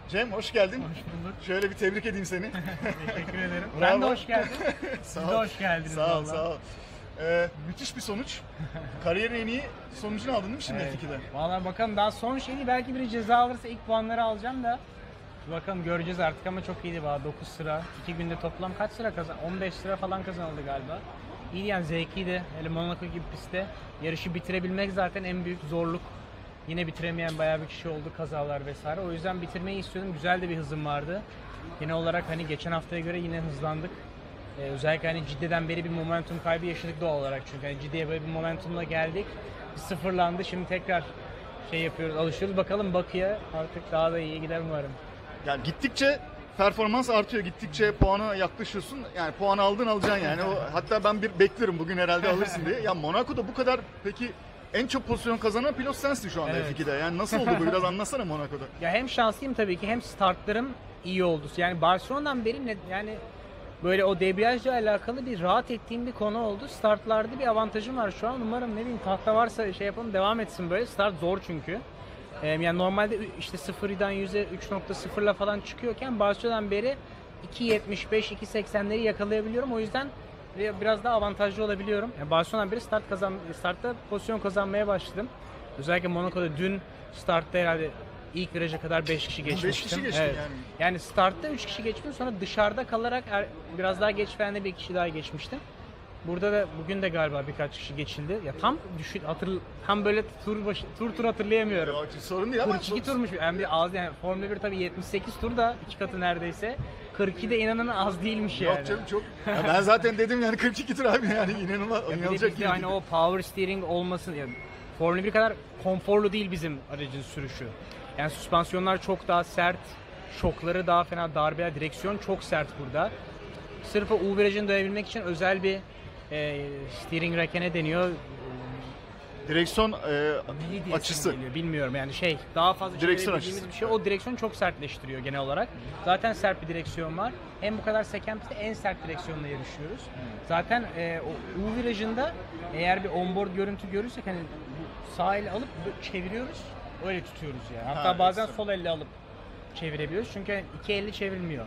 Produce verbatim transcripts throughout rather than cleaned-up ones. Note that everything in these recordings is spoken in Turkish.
Cem hoş geldin. Hoş bulduk. Şöyle bir tebrik edeyim seni. Teşekkür ederim. Bravo. Ben de hoş geldim. Sağ Siz de ol. hoş geldiniz. Sağ ol, vallahi. sağ ol. Ee, müthiş bir sonuç. Kariyerin en iyi sonucunu aldın değil mi şimdi Evet. F iki'de? Vallahi bakalım daha son şeyi belki biri ceza alırsa ilk puanları alacağım da. Bakalım göreceğiz artık ama çok iyiydi valla dokuz sıra. iki günde toplam kaç sıra kazan? on beş sıra falan kazanıldı galiba. İyiydi yani zevkliydi. Hele Monaco gibi pistte yarışı bitirebilmek zaten en büyük zorluk. Yine bitiremeyen bayağı bir kişi oldu, kazalar vesaire. O yüzden bitirmeyi istiyordum. Güzel de bir hızım vardı. Genel olarak hani geçen haftaya göre yine hızlandık. Ee, özellikle hani Cidde'den beri bir momentum kaybı yaşadık doğal olarak. Çünkü hani Cidde'ye böyle bir momentumla geldik. Bir sıfırlandı. Şimdi tekrar şey yapıyoruz, alışıyoruz. Bakalım Bakü'ye artık daha da iyi gider umarım. Yani gittikçe performans artıyor. Gittikçe puana yaklaşıyorsun. Yani puan aldın alacaksın yani. O, hatta ben bir beklerim bugün herhalde alırsın diye. Ya Monaco'da bu kadar peki en çok pozisyon kazanan pilot sensin şu anda Evet. F iki'de. Yani nasıl oldu bu? Biraz anlatsana Monaco'da. Ya hem şanslıyım tabii ki hem startlarım iyi oldu. Yani Barcelona'dan beri ne, yani böyle o debriyajla alakalı bir rahat ettiğim bir konu oldu. Startlarda bir avantajım var şu an. Umarım ne bileyim tahta varsa şey yapalım devam etsin böyle. Start zor çünkü. Ee, yani normalde işte sıfırdan yüze üç nokta sıfırla falan çıkıyorken Barcelona'dan beri iki yetmiş beş iki seksenleri yakalayabiliyorum. O yüzden biraz daha avantajlı olabiliyorum. Yani Barcelona'dan beri start kazan startta pozisyon kazanmaya başladım. Özellikle Monaco'da dün startta herhalde ilk viraja kadar beş kişi geçmiştim. beş kişi geçtin evet. yani. Yani startta üç kişi geçtim, sonra dışarıda kalarak er- biraz daha geç falan da bir kişi daha geçmiştim. Burada da bugün de galiba birkaç kişi geçildi. Ya tam düşün hatır tam böyle tur başı, tur tur hatırlayamıyorum. Ya, sorun değil ama. kırk iki turmuş. Yani bir az yani Formula bir tabii yetmiş sekiz tur da iki katı neredeyse. kırk iki de inanın az değilmiş yani. Yok canım çok. Ya ben zaten dedim yani kırk iki tur abi yani inanılmaz. Ya bir de İnanılacak bizde gibi hani değil. o power steering olmasın yani Formula bir kadar konforlu değil bizim aracın sürüşü. Yani süspansiyonlar çok daha sert, şokları daha fena, darbeler, direksiyon çok sert burada. Sırf o U virajını dönebilmek için özel bir e, steering rack'e deniyor. Direksiyon e, Neydi diye açısı. geliyor, bilmiyorum yani şey daha fazla Direksiyon çevirebildiğimiz açısı. bir şey. O direksiyonu çok sertleştiriyor genel olarak. Zaten sert bir direksiyon var. Hem bu kadar seken pistte en sert direksiyonla yarışıyoruz. Zaten e, o U virajında eğer bir onboard görüntü görürsek hani bu sağ elle alıp çeviriyoruz. Öyle tutuyoruz yani. Hatta Ha, bazen ekstra. sol elle alıp çevirebiliyoruz. Çünkü iki elle çevrilmiyor.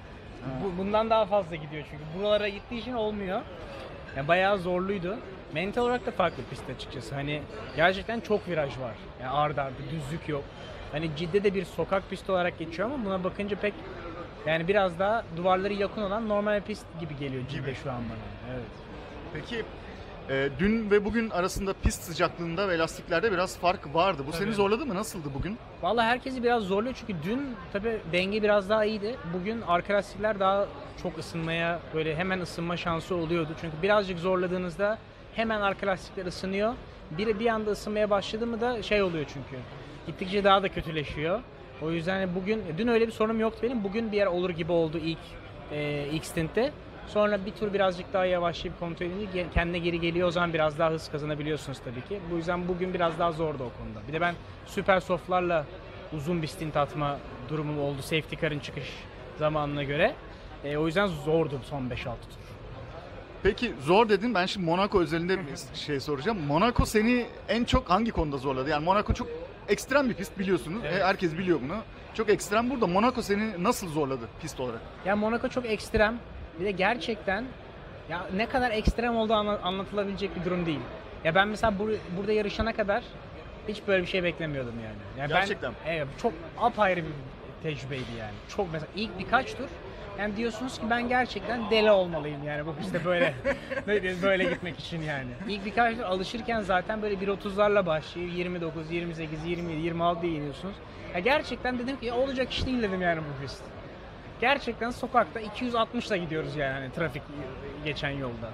Bu, bundan daha fazla gidiyor çünkü. Buralara gittiği için olmuyor. Yani bayağı zorluydu. Mental olarak da farklı pist açıkçası. Hani gerçekten çok viraj var. Yani arda arda düzlük yok. Hani Cidde'de bir sokak pisti olarak geçiyor ama buna bakınca pek yani biraz daha duvarları yakın olan normal pist gibi geliyor Cidde şu an bana. Evet. Peki e, dün ve bugün arasında pist sıcaklığında ve lastiklerde biraz fark vardı. Bu seni Tabii. zorladı mı? Nasıldı bugün? Vallahi herkesi biraz zorluyor çünkü dün tabi denge biraz daha iyiydi. Bugün arka lastikler daha çok ısınmaya böyle hemen ısınma şansı oluyordu. Çünkü birazcık zorladığınızda hemen arka lastikler ısınıyor. Bir, bir anda ısınmaya başladı mı da şey oluyor çünkü. Gittikçe daha da kötüleşiyor. O yüzden hani bugün, dün öyle bir sorunum yoktu benim. Bugün bir yer olur gibi oldu ilk e, ilk stintte. Sonra bir tur birazcık daha yavaşlayıp kontrol edince kendine geri geliyor. O zaman biraz daha hız kazanabiliyorsunuz tabii ki. Bu yüzden bugün biraz daha zordu o konuda. Bir de ben süper softlarla uzun bir stint atma durumum oldu safety car'ın çıkış zamanına göre. E, o yüzden zordu son beş altı tur. Peki zor dedin. Ben şimdi Monaco özelinde bir şey soracağım. Monaco seni en çok hangi konuda zorladı? Yani Monaco çok ekstrem bir pist biliyorsunuz. Evet. E, Herkes biliyor bunu. Çok ekstrem burada. Monaco seni nasıl zorladı pist olarak? Ya Monaco çok ekstrem. Bir de gerçekten ya ne kadar ekstrem olduğu anla- anlatılabilecek bir durum değil. Ya ben mesela bur- burada yarışana kadar hiç böyle bir şey beklemiyordum yani. yani Gerçekten. Ben, evet, çok apayrı bir tecrübeydi yani. Çok mesela ilk birkaç tur yani diyorsunuz ki ben gerçekten deli olmalıyım yani bu pistte böyle böyle gitmek için yani. İlk birkaç tur alışırken zaten böyle bir otuzlarla başlıyor. yirmi dokuz, yirmi sekiz, yirmi yedi, yirmi altıya iniyorsunuz. Ya gerçekten dedim ki ya olacak iş değil dedim yani bu pist. Gerçekten sokakta iki yüz altmışla gidiyoruz yani hani trafik geçen yolda.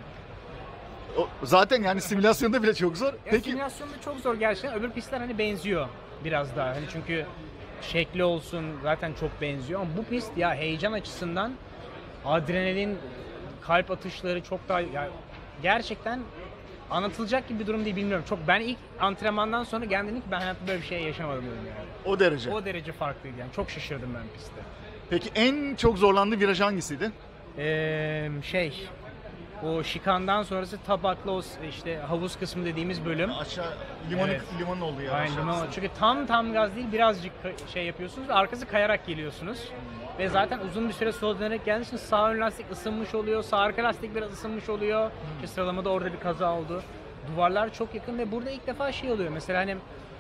O, zaten yani simülasyonda bile çok zor. Ya Peki simülasyonda çok zor gerçekten. Öbür pistler hani benziyor biraz daha. Hani çünkü şekli olsun zaten çok benziyor ama bu pist ya heyecan açısından adrenalin, kalp atışları çok daha ya gerçekten anlatılacak gibi bir durum değil bilmiyorum. Çok ben ilk antrenmandan sonra geldim dedim ki ben hayatta böyle bir şey yaşamadım dedim yani. o derece. O derece farklıydı yani. Çok şaşırdım ben pistte. Peki en çok zorlandığı viraj hangisiydi? Ee, şey O şikandan sonrası tabaklı o işte havuz kısmı dediğimiz bölüm. Aşağı limanı Evet. limanın oldu ya. Aynen. aşağısı. Ama çünkü tam tam gaz değil, birazcık ka- şey yapıyorsunuz ve arkası kayarak geliyorsunuz. Ve zaten uzun bir süre sola dönerek geldiğiniz için sağ ön lastik ısınmış oluyor, sağ arka lastik biraz ısınmış oluyor. İşte sıralamada orada bir kaza oldu. Duvarlar çok yakın ve burada ilk defa şey oluyor. Mesela hani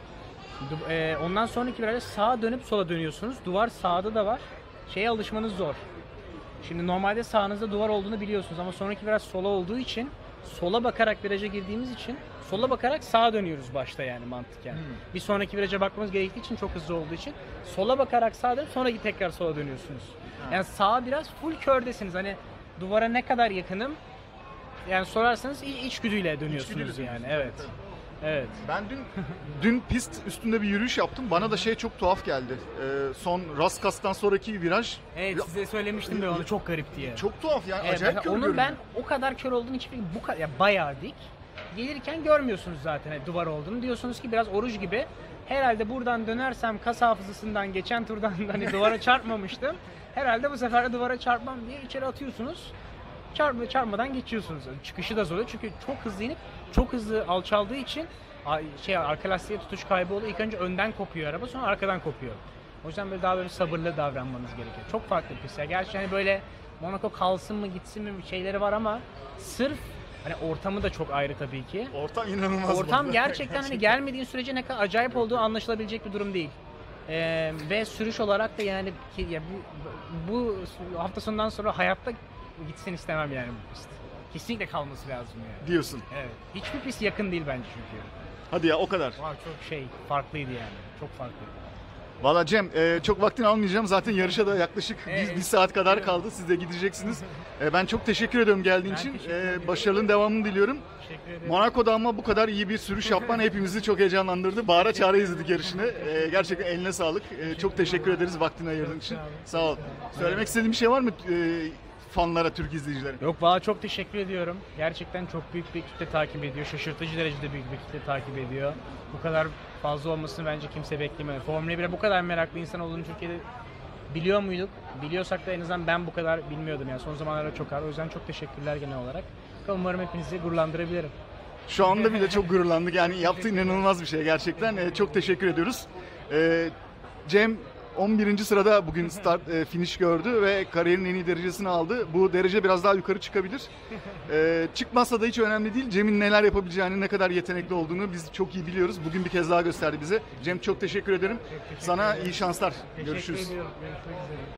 du- e, ondan sonraki virajda sağa dönüp sola dönüyorsunuz. Duvar sağda da var. Şeye alışmanız zor. Şimdi normalde sağınızda duvar olduğunu biliyorsunuz ama sonraki viraj sola olduğu için sola bakarak viraja girdiğimiz için sola bakarak sağa dönüyoruz başta yani mantıken. Bir sonraki viraja bakmamız gerektiği için çok hızlı olduğu için sola bakarak sağa dönüp sonra tekrar sola dönüyorsunuz. Yani sağa biraz full kördesiniz. Hani duvara ne kadar yakınım yani sorarsanız i- içgüdüyle dönüyorsunuz İçgüdüyle yani. dönüyorsunuz, Evet. evet. Evet. Ben dün dün pist üstünde bir yürüyüş yaptım. Bana da şey çok tuhaf geldi. Ee, son Raskas'tan sonraki viraj Evet, Ya- size söylemiştim ben onu, çok garip diye. çok tuhaf yani. Evet, Acayip mesela kör onun görünüyor. ben o kadar kör olduğunu hiç bu kadar ya bayağı dik. Gelirken görmüyorsunuz zaten hani duvar olduğunu. Diyorsunuz ki biraz oruç gibi. Herhalde buradan dönersem kas hafızasından geçen turdan hani duvara çarpmamıştım. Herhalde bu sefer de duvara çarpmam diye içeri atıyorsunuz. Çarpma, çarpmadan geçiyorsunuz. Çıkışı da zor oluyor çünkü çok hızlı inip çok hızlı alçaldığı için a- şey arka lastiğe tutuş kaybı oluyor. İlk önce önden kopuyor araba, sonra arkadan kopuyor. O yüzden böyle daha böyle sabırlı davranmanız gerekiyor. Çok farklı bir pist. Ya gerçi hani böyle Monaco kalsın mı gitsin mi şeyleri var ama sırf hani ortamı da çok ayrı tabii ki. Ortam inanılmaz. Ortam burada. gerçekten hani gelmediğin sürece ne kadar acayip olduğu anlaşılabilecek bir durum değil. Ee, ve sürüş olarak da yani ki, ya bu, bu hafta sonundan sonra hayatta gitsin istemem yani bu pist. Kesinlikle kalması lazım yani. diyorsun. Evet. Hiçbir pist yakın değil bence çünkü. Hadi ya o kadar. Var çok şey farklıydı yani. Çok farklı. Valla Cem e, çok vaktini almayacağım. Zaten yarışa da yaklaşık Evet. bir, bir saat kadar kaldı. Siz de gideceksiniz. E, ben çok teşekkür ediyorum geldiğin Ben için. teşekkür E, ederim. başarının devamını diliyorum. Teşekkür ederim. Monaco'da ama bu kadar iyi bir sürüş yapman hepimizi çok heyecanlandırdı. Bağıra çağıra izledik yarışını. E, gerçekten eline sağlık. E, çok teşekkür ederiz vaktini ayırdığın için. Sağ ol. Söylemek istediğin bir şey var mı e, fanlara, Türk izleyicilere? Yok valla çok teşekkür ediyorum. Gerçekten çok büyük bir kitle takip ediyor. Şaşırtıcı derecede büyük bir kitle takip ediyor. Bu kadar fazla olmasını bence kimse beklemedi. Formula bire bu kadar meraklı insan olduğunu Türkiye'de biliyor muyduk? Biliyorsak da en azından ben bu kadar bilmiyordum yani. Son zamanlarda çok az. O yüzden çok teşekkürler genel olarak. Umarım hepinizi gururlandırabilirim. Şu anda bile çok gururlandık. Yani yaptığı inanılmaz bir şey gerçekten. E, çok teşekkür ediyoruz. E, Cem on birinci sırada bugün start e, finish gördü ve kariyerin en iyi derecesini aldı. Bu derece biraz daha yukarı çıkabilir. E, çıkmazsa da hiç önemli değil. Cem'in neler yapabileceğini, ne kadar yetenekli olduğunu biz çok iyi biliyoruz. Bugün bir kez daha gösterdi bize. Cem çok teşekkür ederim. Sana iyi şanslar. Görüşürüz. Teşekkür ediyorum. Görüşmek üzere.